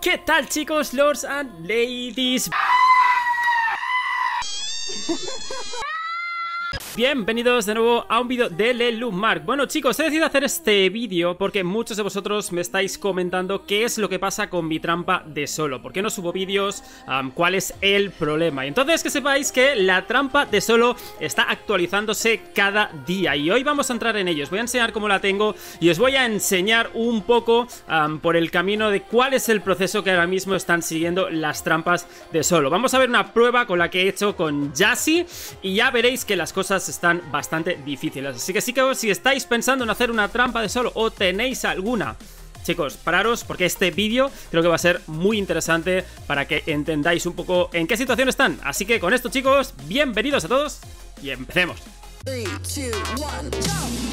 ¿Qué tal, chicos, lords and ladies? Bienvenidos de nuevo a un vídeo de Lelumark. Bueno, chicos, he decidido hacer este vídeo porque muchos de vosotros me estáis comentando qué es lo que pasa con mi trampa de solo, por qué no subo vídeos, cuál es el problema. Y entonces que sepáis que la trampa de solo está actualizándose cada día y hoy vamos a entrar en ello. Os voy a enseñar cómo la tengo y os voy a enseñar un poco por el camino de cuál es el proceso que ahora mismo están siguiendo las trampas de solo. Vamos a ver una prueba con la que he hecho con Yassi y ya veréis que las cosas están bastante difíciles. Así que si estáis pensando en hacer una trampa de solo o tenéis alguna, chicos, pararos porque este vídeo creo que va a ser muy interesante para que entendáis un poco en qué situación están. Así que con esto, chicos, bienvenidos a todos y empecemos. 3, 2, 1, jump!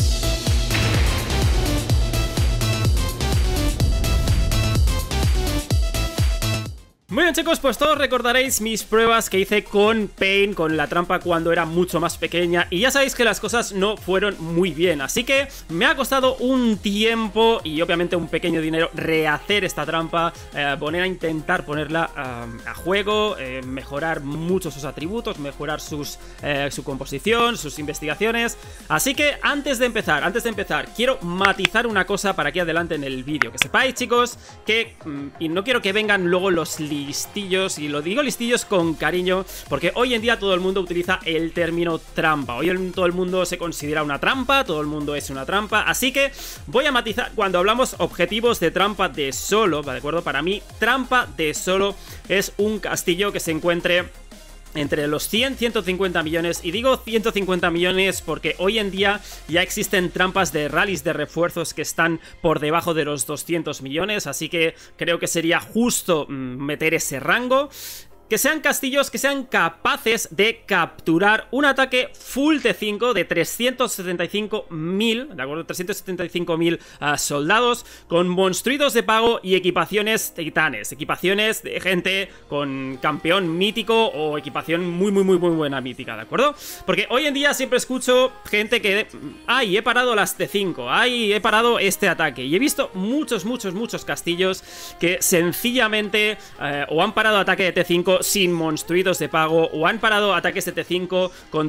Muy bien, chicos, pues todos recordaréis mis pruebas que hice con Pain, con la trampa cuando era mucho más pequeña, y ya sabéis que las cosas no fueron muy bien, así que me ha costado un tiempo y obviamente un pequeño dinero rehacer esta trampa, intentar ponerla a juego, mejorar mucho sus atributos, mejorar su composición, sus investigaciones. Así que antes de empezar, quiero matizar una cosa para aquí adelante en el vídeo, que sepáis, chicos, que y no quiero que vengan luego los listillos, y lo digo listillos con cariño porque hoy en día todo el mundo utiliza el término trampa. Hoy todo el mundo se considera una trampa, todo el mundo es una trampa, así que voy a matizar cuando hablamos objetivos de trampa de solo, ¿de acuerdo? Para mí, trampa de solo es un castillo que se encuentre entre los 100-150 millones, y digo 150 millones porque hoy en día ya existen trampas de rallies de refuerzos que están por debajo de los 200 millones, así que creo que sería justo meter ese rango. Que sean castillos que sean capaces de capturar un ataque full T5 de 375.000, ¿de acuerdo? 375.000 soldados con monstruitos de pago y equipaciones titanes, equipaciones de gente con campeón mítico o equipación muy buena mítica, ¿de acuerdo? Porque hoy en día siempre escucho gente que ¡ay, he parado las T5! ¡Ay, he parado este ataque! Y he visto muchos castillos que sencillamente o han parado ataque de T5 sin monstruidos de pago, o han parado ataques de T5 con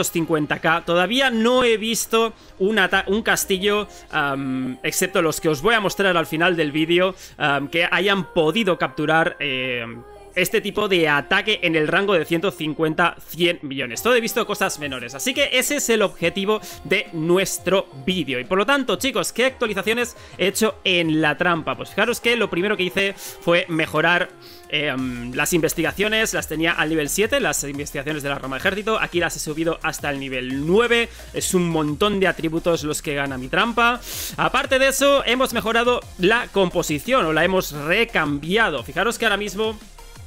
250k. Todavía no he visto un castillo, excepto los que os voy a mostrar al final del vídeo, que hayan podido capturar este tipo de ataque en el rango de 150-100 millones. Todo he visto cosas menores, así que ese es el objetivo de nuestro vídeo. Y por lo tanto, chicos, ¿qué actualizaciones he hecho en la trampa? Pues fijaros que lo primero que hice fue mejorar las investigaciones. Las tenía al nivel 7, las investigaciones de la rama de ejército. Aquí las he subido hasta el nivel 9. Es un montón de atributos los que gana mi trampa. Aparte de eso, hemos mejorado la composición, o la hemos recambiado. Fijaros que ahora mismo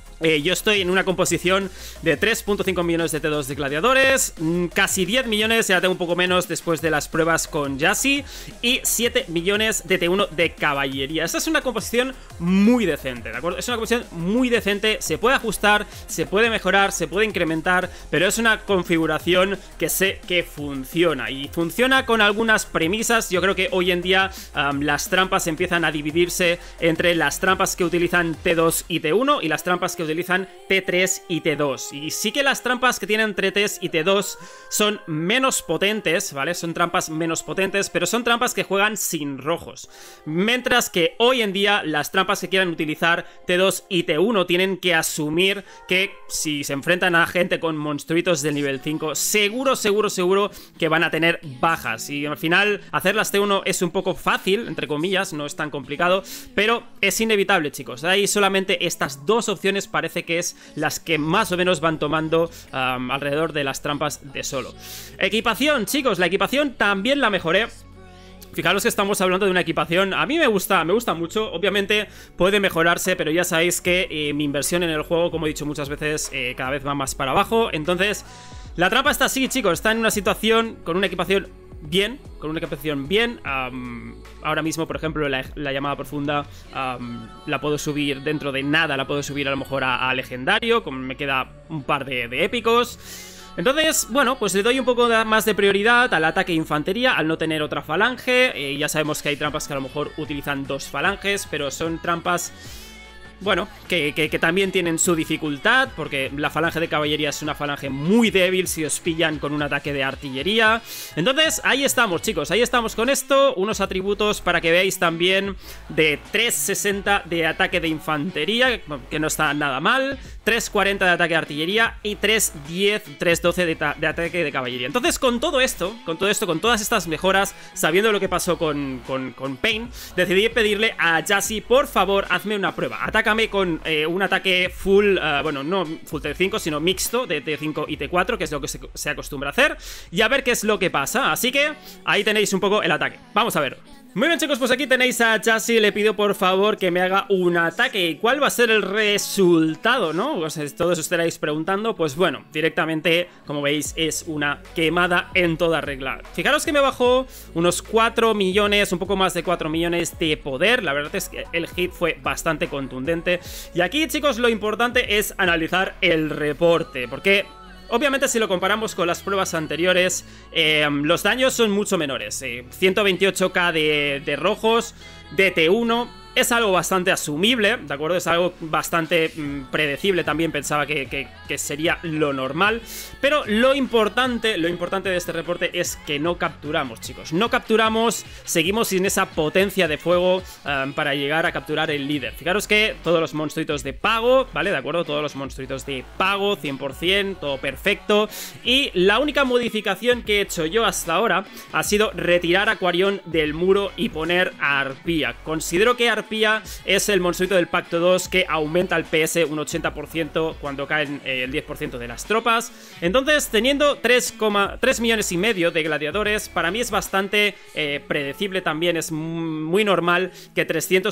yo estoy en una composición de 3.5 millones de T2 de gladiadores, casi 10 millones, ya tengo un poco menos después de las pruebas con Yassi, y 7 millones de T1 de caballería. Esta es una composición muy decente, ¿de acuerdo? Es una composición muy decente, se puede ajustar, se puede mejorar, se puede incrementar, pero es una configuración que sé que funciona, y funciona con algunas premisas. Yo creo que hoy en día las trampas empiezan a dividirse entre las trampas que utilizan T2 y T1 y las trampas que utilizan T3 y T2. Y sí que las trampas que tienen T3 y T2 son menos potentes, ¿vale? Son trampas menos potentes, pero son trampas que juegan sin rojos. Mientras que hoy en día las trampas que quieran utilizar T2 y T1 tienen que asumir que si se enfrentan a gente con monstruitos del nivel 5, seguro que van a tener bajas. Y al final hacer las T1 es un poco fácil, entre comillas, no es tan complicado, pero es inevitable, chicos. Hay solamente estas dos opciones, parece que es las que más o menos van tomando alrededor de las trampas de solo. Equipación, chicos, la equipación también la mejoré. Fijaros que estamos hablando de una equipación, a mí me gusta mucho, obviamente puede mejorarse, pero ya sabéis que mi inversión en el juego, como he dicho muchas veces, cada vez va más para abajo. Entonces, la trampa está así, chicos, está en una situación con una equipación bien, ahora mismo, por ejemplo, la llamada profunda la puedo subir dentro de nada, la puedo subir a lo mejor a legendario, como me queda un par de épicos. Entonces, bueno, pues le doy un poco más de prioridad al ataque de infantería, al no tener otra falange. Ya sabemos que hay trampas que a lo mejor utilizan dos falanges, pero son trampas bueno, que también tienen su dificultad, porque la falange de caballería es una falange muy débil si os pillan con un ataque de artillería. Entonces, ahí estamos, chicos, ahí estamos con esto. Unos atributos para que veáis también de 360 de ataque de infantería, que no está nada mal, 340 de ataque de artillería y 310, 312 de ataque de caballería. Entonces, con todo esto, con todas estas mejoras, sabiendo lo que pasó con Pain, decidí pedirle a Jassy, por favor, hazme una prueba. Atácame con un ataque full, bueno, no full T5, sino mixto de T5 y T4, que es lo que se acostumbra a hacer, y a ver qué es lo que pasa. Así que ahí tenéis un poco el ataque. Vamos a ver. Muy bien, chicos, pues aquí tenéis a Jassy. Le pido por favor que me haga un ataque. ¿Y cuál va a ser el resultado, no? Pues todos os estaréis preguntando. Pues bueno, directamente, como veis, es una quemada en toda regla. Fijaros que me bajó unos 4 millones, un poco más de 4 millones de poder. La verdad es que el hit fue bastante contundente. Y aquí, chicos, lo importante es analizar el reporte, porque obviamente, si lo comparamos con las pruebas anteriores, los daños son mucho menores. 128k de rojos, de T1. Es algo bastante asumible, ¿de acuerdo? Es algo bastante predecible, también pensaba que sería lo normal. Pero lo importante de este reporte es que no capturamos, chicos. No capturamos, seguimos sin esa potencia de fuego para llegar a capturar el líder. Fijaros que todos los monstruitos de pago, ¿vale? De acuerdo, todos los monstruitos de pago, 100%, todo perfecto. Y la única modificación que he hecho yo hasta ahora ha sido retirar a Quarion del muro y poner a Arpía. Considero que Arpía es el monstruito del Pacto 2 que aumenta el PS un 80% cuando caen el 10% de las tropas. Entonces, teniendo 3,3 millones y medio de gladiadores, para mí es bastante predecible también. Es muy normal que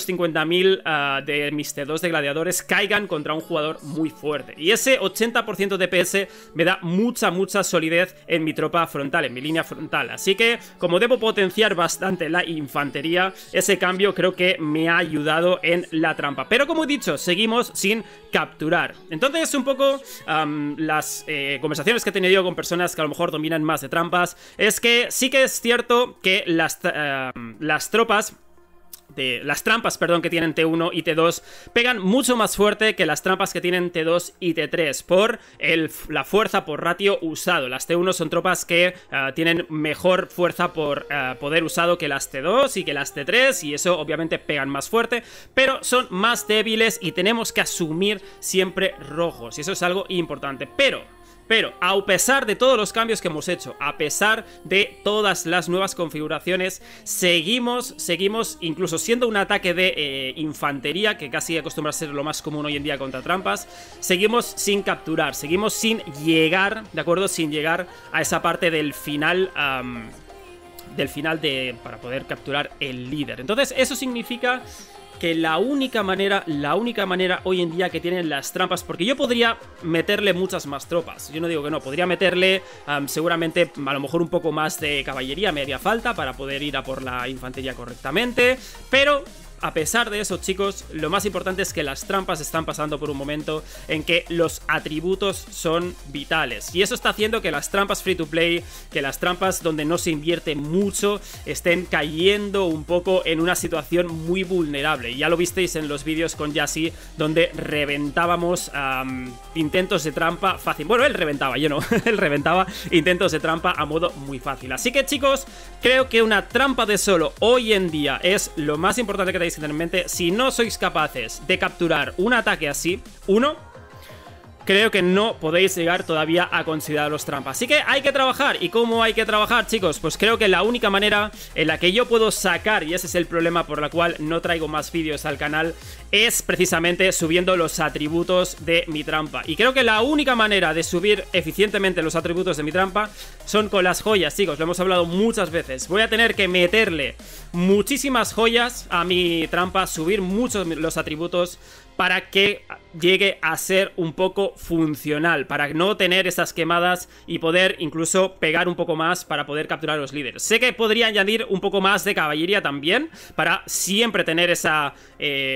350.000 de mis T2 de gladiadores caigan contra un jugador muy fuerte. Y ese 80% de PS me da mucha solidez en mi tropa frontal, en mi línea frontal. Así que, como debo potenciar bastante la infantería, ese cambio creo que me ha ayudado en la trampa. Pero como he dicho, seguimos sin capturar. Entonces, un poco las conversaciones que he tenido con personas que a lo mejor dominan más de trampas, es que sí que es cierto que las tropas las trampas, perdón, que tienen T1 y T2 pegan mucho más fuerte que las trampas que tienen T2 y T3 por la fuerza por ratio usado. Las T1 son tropas que tienen mejor fuerza por poder usado que las T2 y que las T3, y eso obviamente pegan más fuerte, pero son más débiles y tenemos que asumir siempre rojos, y eso es algo importante. Pero, a pesar de todos los cambios que hemos hecho, a pesar de todas las nuevas configuraciones, seguimos, incluso siendo un ataque de infantería, que casi acostumbra a ser lo más común hoy en día contra trampas, seguimos sin capturar, seguimos sin llegar, ¿de acuerdo? Sin llegar a esa parte del final, para poder capturar el líder. Entonces, eso significa que la única manera hoy en día que tienen las trampas, porque yo podría meterle muchas más tropas, yo no digo que no, podría meterle seguramente a lo mejor un poco más de caballería, me haría falta para poder ir a por la infantería correctamente, pero a pesar de eso, chicos, lo más importante es que las trampas están pasando por un momento en que los atributos son vitales. Y eso está haciendo que las trampas free to play, que las trampas donde no se invierte mucho, estén cayendo un poco en una situación muy vulnerable. Y ya lo visteis en los vídeos con Jassy, donde reventábamos intentos de trampa fácil. Bueno, él reventaba, yo no. Él reventaba intentos de trampa a modo muy fácil. Así que, chicos, creo que una trampa de solo hoy en día es lo más importante que tenéis que tener en mente. Si no sois capaces de capturar un ataque así, creo que no podéis llegar todavía a consideraros trampas. Así que hay que trabajar. ¿Y cómo hay que trabajar, chicos? Pues creo que la única manera en la que yo puedo sacar, y ese es el problema por la cual no traigo más vídeos al canal, es precisamente subiendo los atributos de mi trampa. Y creo que la única manera de subir eficientemente los atributos de mi trampa son con las joyas, chicos. Lo hemos hablado muchas veces. Voy a tener que meterle muchísimas joyas a mi trampa, subir muchos los atributos para que llegue a ser un poco funcional, para no tener esas quemadas y poder incluso pegar un poco más para poder capturar a los líderes. Sé que podría añadir un poco más de caballería también, para siempre tener esa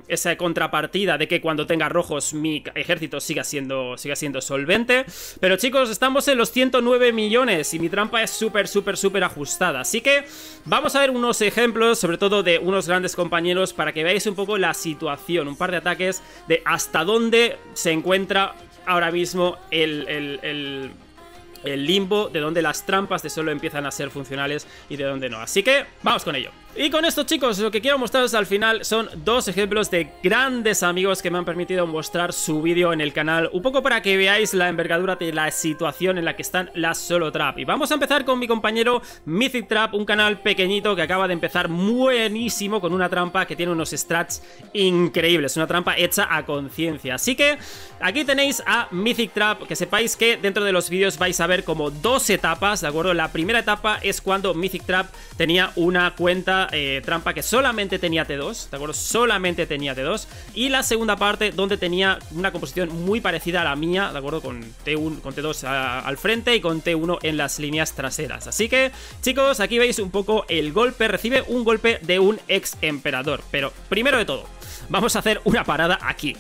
esa contrapartida de que cuando tenga rojos mi ejército siga siendo solvente. Pero chicos, estamos en los 109 millones y mi trampa es súper ajustada. Así que vamos a ver unos ejemplos, sobre todo de unos grandes compañeros, para que veáis un poco la situación, un par de ataques de hasta dónde se encuentra ahora mismo el limbo, de donde las trampas de solo empiezan a ser funcionales y de donde no. Así que vamos con ello. Y con esto, chicos, lo que quiero mostraros al final son dos ejemplos de grandes amigos que me han permitido mostrar su vídeo en el canal, un poco para que veáis la envergadura de la situación en la que están las solo trap. Y vamos a empezar con mi compañero Mythic Trap, un canal pequeñito que acaba de empezar buenísimo con una trampa que tiene unos strats increíbles, una trampa hecha a conciencia. Así que aquí tenéis a Mythic Trap, que sepáis que dentro de los vídeos vais a ver como dos etapas, ¿de acuerdo? La primera etapa es cuando Mythic Trap tenía una cuenta trampa que solamente tenía T2, ¿de acuerdo? Solamente tenía T2. Y la segunda parte donde tenía una composición muy parecida a la mía, ¿de acuerdo? Con T1, con T2 al frente y con T1 en las líneas traseras. Así que, chicos, aquí veis un poco el golpe. Recibe un golpe de un ex emperador. Pero, primero de todo, vamos a hacer una parada aquí.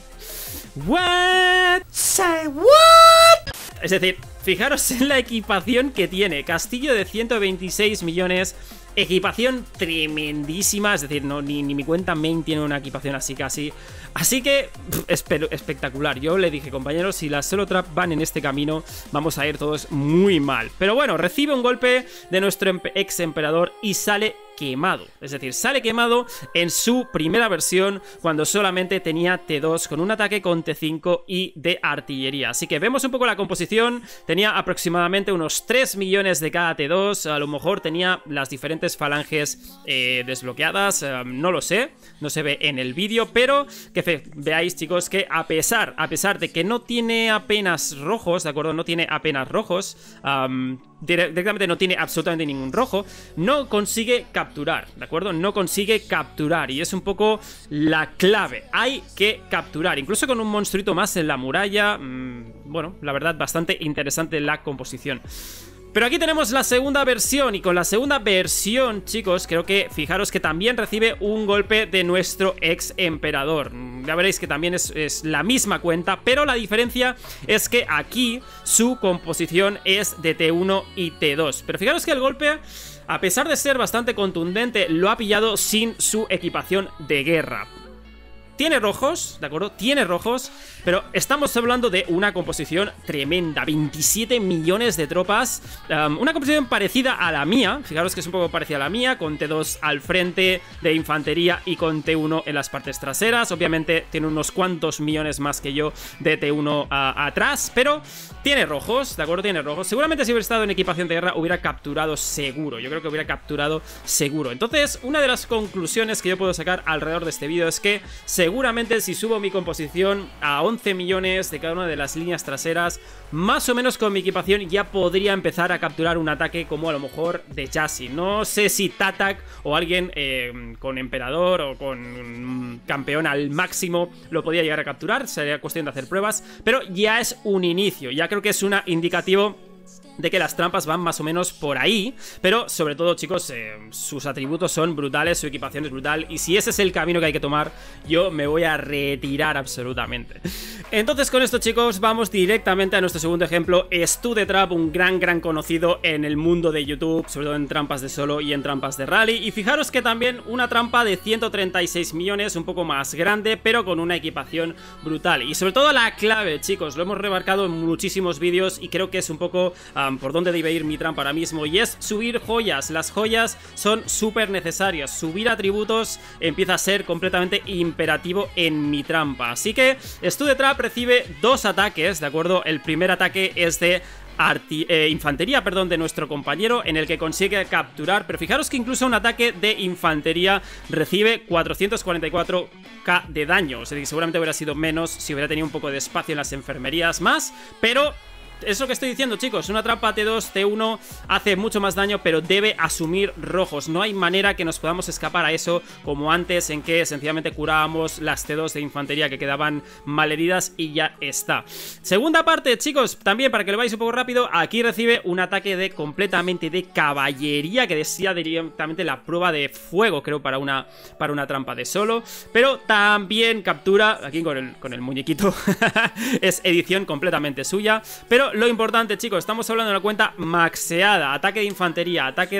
What? Say what? Es decir, fijaros en la equipación que tiene. Castillo de 126 millones. Equipación tremendísima, es decir, no, ni mi cuenta main tiene una equipación así casi. Así que, espectacular. Yo le dije, compañeros, si las solo trap van en este camino, vamos a ir todos muy mal. Pero bueno, recibe un golpe de nuestro ex emperador y sale quemado. Es decir, sale quemado en su primera versión cuando solamente tenía T2 con un ataque con T5 y de artillería. Así que vemos un poco la composición. Tenía aproximadamente unos 3 millones de cada T2. A lo mejor tenía las diferentes falanges desbloqueadas. No lo sé. No se ve en el vídeo. Pero que veáis, chicos, que a pesar de que no tiene apenas rojos, ¿de acuerdo? No tiene apenas rojos. Directamente no tiene absolutamente ningún rojo. No consigue capturar, ¿de acuerdo? No consigue capturar y es un poco la clave. Hay que capturar, incluso con un monstruito más en la muralla. Bueno, la verdad, bastante interesante la composición. Pero aquí tenemos la segunda versión y con la segunda versión, chicos, creo que fijaros que también recibe un golpe de nuestro ex emperador. Ya veréis que también es la misma cuenta, pero la diferencia es que aquí su composición es de T1 y T2. Pero fijaros que el golpe, a pesar de ser bastante contundente, lo ha pillado sin su equipación de guerra. Tiene rojos, ¿de acuerdo? Tiene rojos, pero estamos hablando de una composición tremenda, 27 millones de tropas, una composición parecida a la mía, fijaros que es un poco parecida a la mía, con T2 al frente de infantería y con T1 en las partes traseras. Obviamente tiene unos cuantos millones más que yo de T1 atrás, pero tiene rojos, ¿de acuerdo? Tiene rojos. Seguramente si hubiera estado en equipación de guerra hubiera capturado seguro, yo creo que hubiera capturado seguro. Entonces, una de las conclusiones que yo puedo sacar alrededor de este vídeo es que seguramente si subo mi composición a 11 millones de cada una de las líneas traseras, más o menos con mi equipación ya podría empezar a capturar un ataque como a lo mejor de Jassy. No sé si Tatak o alguien con emperador o con campeón al máximo lo podría llegar a capturar, sería cuestión de hacer pruebas, pero ya es un inicio, ya creo que es un indicativo de que las trampas van más o menos por ahí, pero sobre todo, chicos, sus atributos son brutales, su equipación es brutal, y si ese es el camino que hay que tomar, yo me voy a retirar absolutamente. Entonces, con esto, chicos, vamos directamente a nuestro segundo ejemplo. StuDeTrap, un gran conocido en el mundo de YouTube, sobre todo en trampas de solo y en trampas de rally, y fijaros que también una trampa de 136 millones, un poco más grande, pero con una equipación brutal, y sobre todo la clave, chicos, lo hemos remarcado en muchísimos vídeos, y creo que es un poco por dónde debe ir mi trampa ahora mismo, y es subir joyas. Las joyas son súper necesarias, subir atributos empieza a ser completamente imperativo en mi trampa. Así que StuDeTrap recibe dos ataques, ¿de acuerdo? El primer ataque es de infantería, perdón, de nuestro compañero, en el que consigue capturar, pero fijaros que incluso un ataque de infantería recibe 444k de daño, o sea que seguramente hubiera sido menos si hubiera tenido un poco de espacio en las enfermerías más, pero es lo que estoy diciendo, chicos. Una trampa T2, T1 hace mucho más daño, pero debe asumir rojos. No hay manera que nos podamos escapar a eso como antes, en que sencillamente curábamos las T2 de infantería que quedaban malheridas y ya está. Segunda parte, chicos, también para que lo veáis un poco rápido, aquí recibe un ataque completamente de caballería, que decía directamente la prueba de fuego, creo, para una trampa de solo. Pero también captura, aquí con el muñequito, es edición completamente suya. Pero lo importante, chicos, estamos hablando de una cuenta maxeada, ataque de infantería, ataque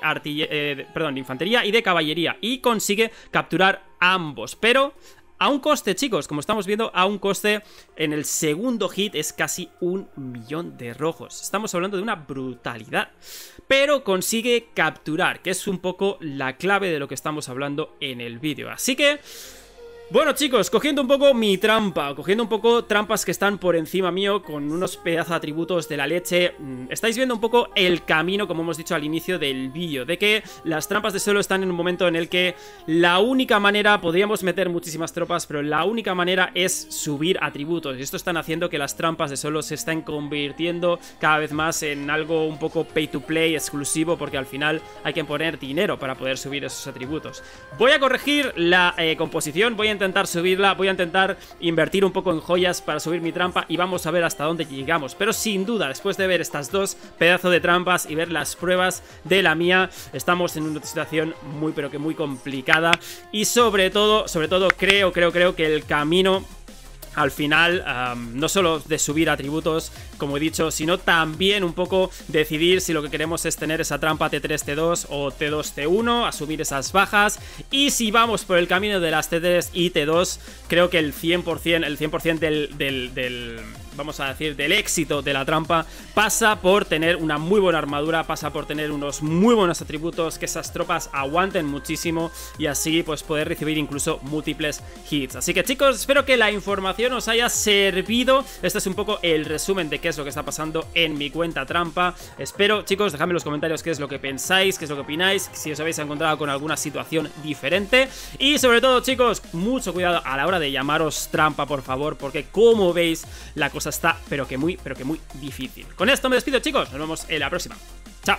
de infantería y de caballería, y consigue capturar ambos, pero a un coste, chicos, como estamos viendo, a un coste. En el segundo hit es casi 1.000.000 de rojos. Estamos hablando de una brutalidad, pero consigue capturar, que es un poco la clave de lo que estamos hablando en el vídeo. Así que, bueno, chicos, cogiendo un poco mi trampa, cogiendo un poco trampas que están por encima mío, con unos pedazos de atributos de la leche, estáis viendo un poco el camino, como hemos dicho al inicio del vídeo, de que las trampas de suelo están en un momento en el que la única manera, podríamos meter muchísimas tropas, pero la única manera es subir atributos, y esto están haciendo que las trampas de suelo se estén convirtiendo cada vez más en algo un poco pay to play, exclusivo, porque al final hay que poner dinero para poder subir esos atributos. Voy a corregir la composición, voy a intentar subirla, voy a intentar invertir un poco en joyas para subir mi trampa y vamos a ver hasta dónde llegamos. Pero sin duda, después de ver estas dos pedazos de trampas y ver las pruebas de la mía, estamos en una situación muy pero que muy complicada, y sobre todo creo que el camino al final, no solo de subir atributos, como he dicho, sino también un poco decidir si lo que queremos es tener esa trampa T3, T2 o T2, T1, asumir esas bajas. Y si vamos por el camino de las T3 y T2, creo que el 100% del vamos a decir, del éxito de la trampa pasa por tener una muy buena armadura, pasa por tener unos muy buenos atributos, que esas tropas aguanten muchísimo y así pues poder recibir incluso múltiples hits. Así que, chicos, espero que la información os haya servido. Este es un poco el resumen de qué es lo que está pasando en mi cuenta trampa. Espero, chicos, dejadme en los comentarios qué es lo que pensáis, qué es lo que opináis, si os habéis encontrado con alguna situación diferente. Y sobre todo, chicos, mucho cuidado a la hora de llamaros trampa, por favor, porque como veis, la cosa está pero que muy difícil. Con esto me despido, chicos, nos vemos en la próxima. Chao.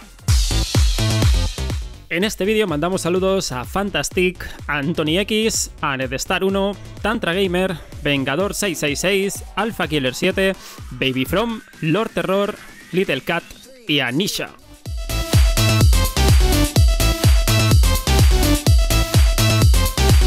En este vídeo mandamos saludos a Fantastic, Anthony X, a NedStar1, Tantra Gamer, Vengador 666, Alpha Killer 7, Baby From, Lord Terror, Little Cat y a Nisha.